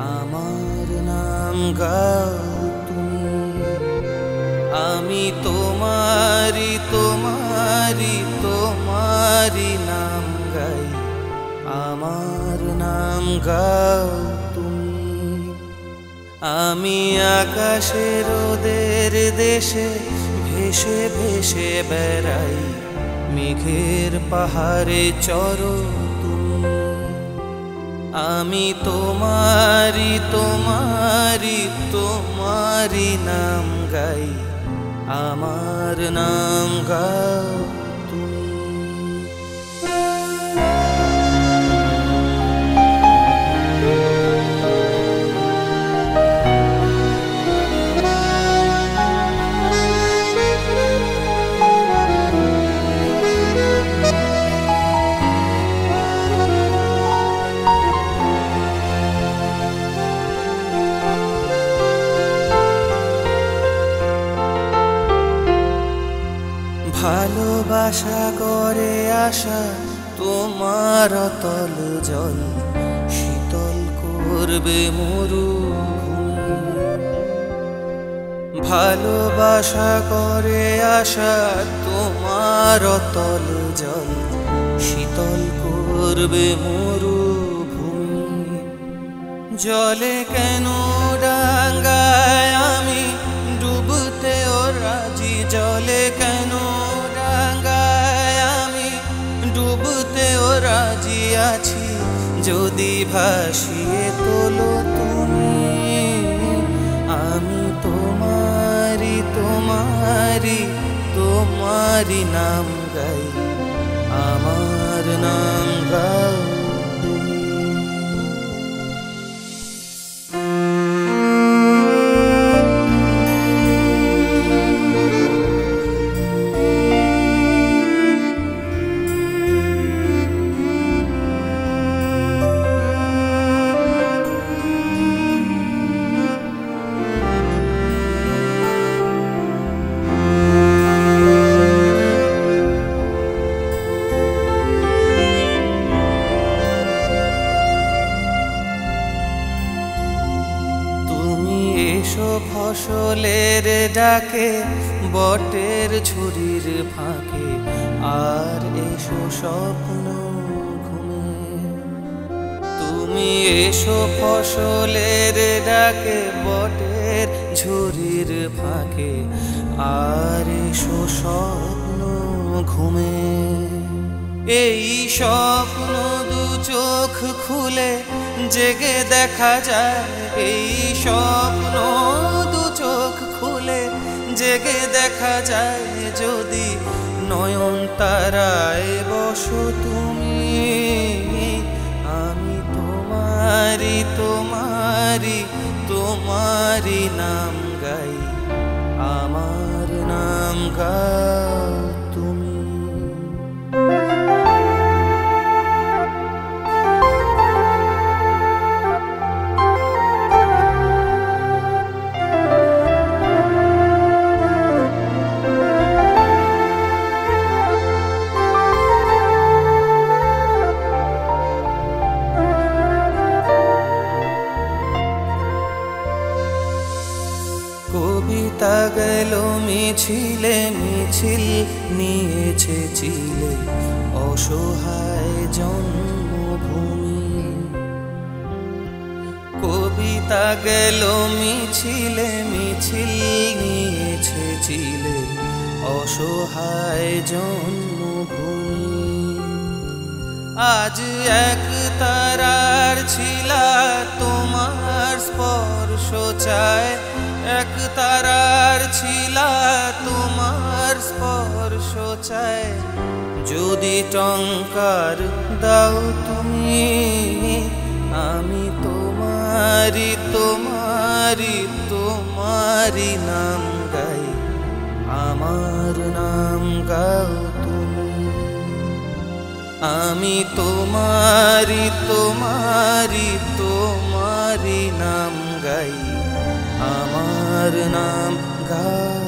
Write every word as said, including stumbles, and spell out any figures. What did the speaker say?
আমার নাম গাও তুমি। আমি তোমারি তোমারি তোমারি নাম গাই, আমার নাম গাও তুমি। আমি আকাশের রোদের দেশে ভেসে ভেসে বেড়াই, মেঘের পাহাড়ে চড়ো তুমি। আমি তোমারি তোমারি তোমারি নাম গাই, আমার নাম গাও তুমি। ভালোবাসা করে আসা তোমার অতল জল, শীতল করবে মরুভূমি। ভালোবাসা করে আসা তোমার অতল জল, শীতল করবে মরুভূমি। জলে কেন ডাঙ্গায় আমি ডুবতেও রাজি, জলে কেন ডাঙ্গায় আমি ডুবতেও রাজি আছি, যদি ভাসিয়ে তোলো তুমি। আমি তোমারি তোমারি তোমারি নাম গাই, আমার নাম গাও তুমি। এসো ফসলের ডাকে বটের ঝুড়ির ফাঁকে, আর এসো স্বপ্ন ঘুমে। তুমি এসো ফসলের ডাকে বটের ঝুড়ির ফাঁকে, আর এসো স্বপ্ন ঘুমে। এই স্বপ্ন দু চোখ খুলে জেগে দেখা যায়, এই স্বপ্ন দু চোখ খুলে জেগে দেখা যায়, যদি নয়ন তারায় বসো তুমি। আমি তোমারি তোমারি তোমারি নাম গাই, আমার নাম গাও তুমি। কবিতা গেল মিছিলে মিছিল নিয়েছে চিলে, অসহায় জন্মভূমি। কবিতা গেল মিছিলে মিছিল নিয়েছে চিলে, অসহায় জন্মভূমি। আজ এক তারার ছিলা তোমার স্পর্শ চায়, এক তারার ছিলা তোমার স্পর্শ চায়, যদি টঙ্কার দাও তুমি। আমি তোমারি তোমারি তোমারি নাম গাই, আমার নাম গাও তুমি। আমি তোমারি তোমারি তোমারি নাম গাই, আমার নাম গাও।